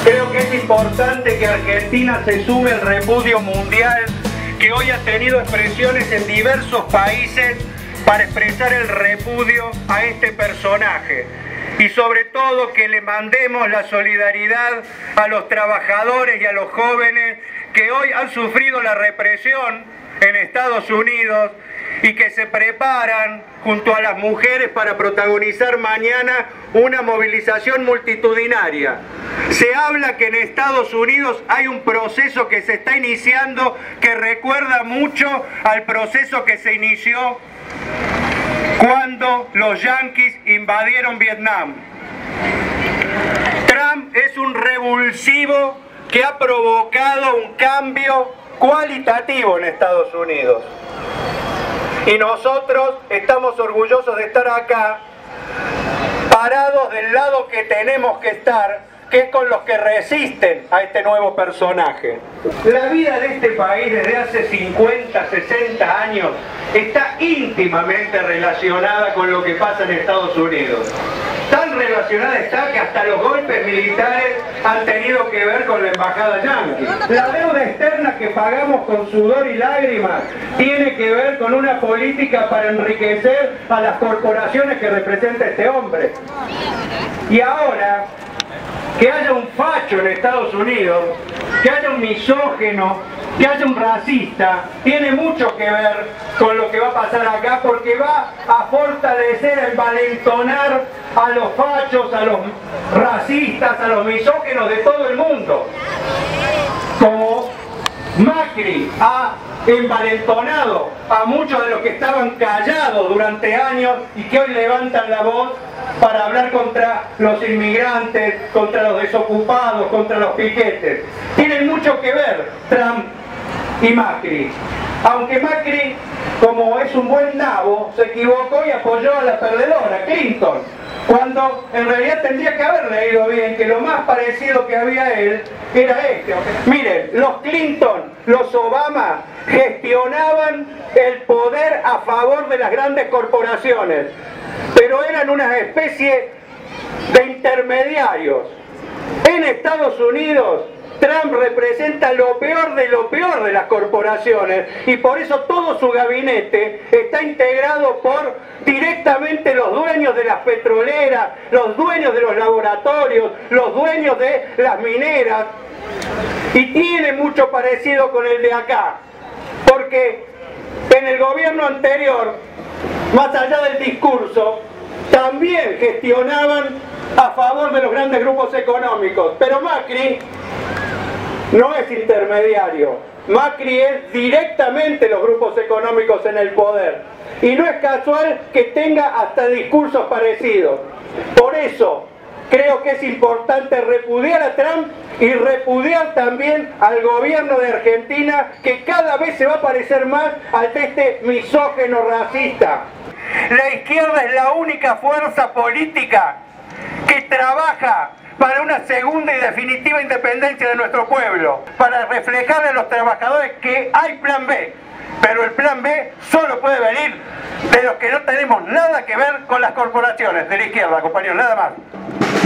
Creo que es importante que Argentina se sume al repudio mundial que hoy ha tenido expresiones en diversos países para expresar el repudio a este personaje. Y sobre todo que le mandemos la solidaridad a los trabajadores y a los jóvenes que hoy han sufrido la represión en Estados Unidos y que se preparan junto a las mujeres para protagonizar mañana una movilización multitudinaria. Se habla que en Estados Unidos hay un proceso que se está iniciando que recuerda mucho al proceso que se inició cuando los yanquis invadieron Vietnam. Trump es un revulsivo que ha provocado un cambio cualitativo en Estados Unidos. Y nosotros estamos orgullosos de estar acá, parados del lado que tenemos que estar, que es con los que resisten a este nuevo personaje. La vida de este país desde hace 50, 60 años está íntimamente relacionada con lo que pasa en Estados Unidos. Tan relacionada está que hasta los golpes militares han tenido que ver con la embajada yanqui. La deuda externa que pagamos con sudor y lágrimas tiene que ver con una política para enriquecer a las corporaciones que representa este hombre. Y ahora, que haya un facho en Estados Unidos, que haya un misógino, que haya un racista, tiene mucho que ver con lo que va a pasar acá, porque va a fortalecer, a envalentonar a los fachos, a los racistas, a los misóginos de todo el mundo. Como Macri ha envalentonado a muchos de los que estaban callados durante años y que hoy levantan la voz para hablar contra los inmigrantes, contra los desocupados, contra los piquetes. Tienen mucho que ver Trump y Macri. Aunque Macri, como es un buen nabo, se equivocó y apoyó a la perdedora, Clinton, cuando en realidad tendría que haberle ido bien, que lo más parecido que había a él era este. Miren, los Clinton, los Obama gestionaban el poder a favor de las grandes corporaciones, pero eran una especie de intermediarios. En Estados Unidos, Trump representa lo peor de las corporaciones y por eso todo su gabinete está integrado por directamente los dueños de las petroleras, los dueños de los laboratorios, los dueños de las mineras, y tiene mucho parecido con el de acá, porque en el gobierno anterior, más allá del discurso, también gestionaban a favor de los grandes grupos económicos, pero Macri no es intermediario. Macri es directamente los grupos económicos en el poder. Y no es casual que tenga hasta discursos parecidos. Por eso creo que es importante repudiar a Trump y repudiar también al gobierno de Argentina, que cada vez se va a parecer más al de este misógino racista. La izquierda es la única fuerza política que trabaja para una segunda y definitiva independencia de nuestro pueblo, para reflejarle a los trabajadores que hay plan B, pero el plan B solo puede venir de los que no tenemos nada que ver con las corporaciones, de la izquierda, compañeros, nada más.